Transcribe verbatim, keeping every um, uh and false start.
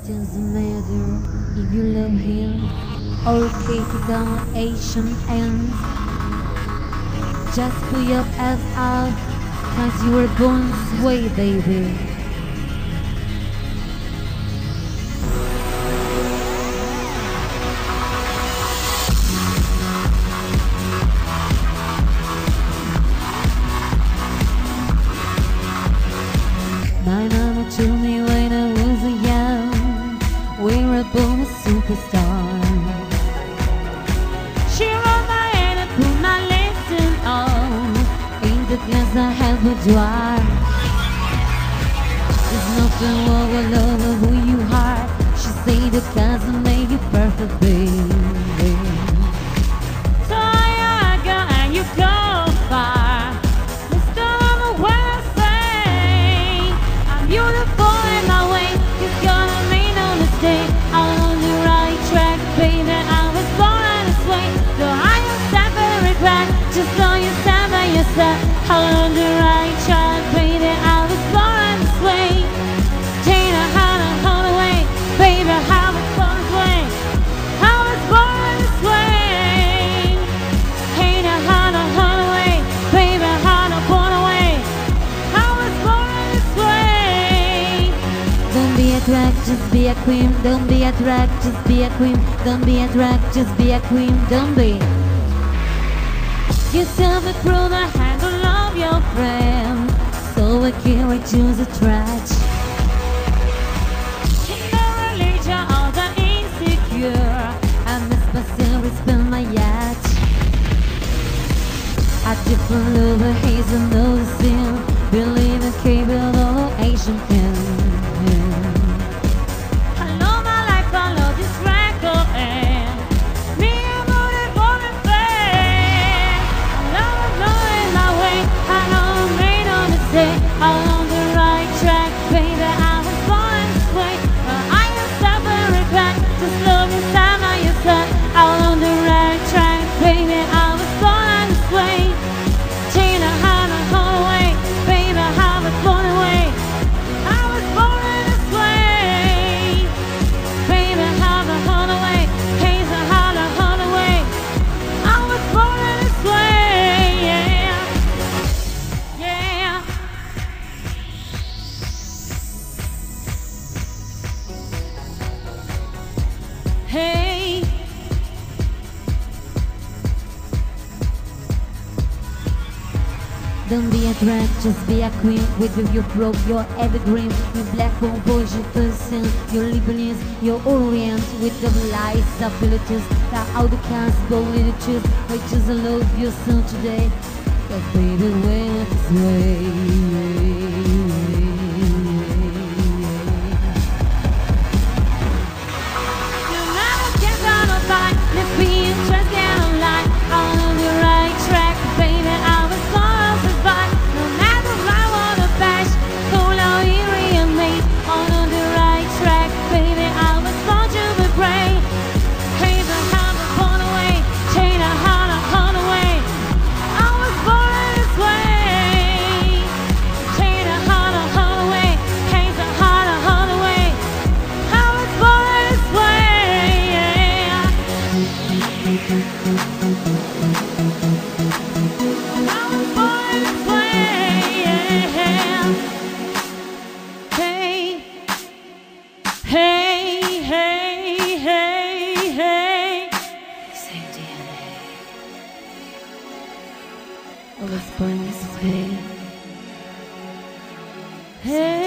doesn't matter if you love him or take it down Asian ends. Just put your ass out, cause you were born this way, baby. My mama told me when I was young, we were born a superstar. She rolled my head and put my lesson on in the glass I had boudoir. There's nothing wrong with love of who you are. She said it doesn't make you perfect, baby. So I go and you go far. Let's go on when I say I'm beautiful in my way. It's gonna make no mistake. I'm on the right track, baby. I was born this way. So I accept every regret. Just know you stand by yourself. I'm on the right track, baby. I was born this way. Take a hand and hold away, baby. I was born this way. I was born this way. Take a hand and hold away, baby. I was born away. I was born this way. Don't be a drag, just be a queen. Don't be a drag, just be a queen. Don't be a drag, just be a queen. Don't be. You tell me prove I handle love your friend, so I can't I choose a trash. In the religion of the insecure, I miss myself, respect my yacht. A different lover, he's a noticing, believe in cable or Asian pen. I love my life, I love this record, and me, I'm on it for the fan. I love it, knowing my way. I know I made no mistake. I'm on the right track, baby. I was born this way. But I accept the regret. Just love yourself and yourself. I'm on the right track, baby. I was born this way. Take a hand and hold away, baby. I was born away. I was born this way, baby. I was born away. Take a hand and hold away. I was born this way, yeah, yeah. Hey, don't be a drag, just be a queen. With you, you broke your evergreen. You black hole boys, you person. Your Lebanese, your Orient. With the lies, abilities. The outcast, boldly to choose. I just love yourself today. Cause baby, went this way. No matter get on or fight, let's be interested, get online. I'm on the right track, baby. I was born to survive. No matter I wanna bash, cool out eerie and me. I'm on the right track, baby. I was born to be brave. Hey, the hand was born away. Chain a heart and hold away. I was born this way. Chain a heart and hold away. Hey, the heart and hold away. I was born this way, yeah. I was born this way, yeah. Hey, hey, hey, hey, hey. Same D N A. I was born this way. Hey.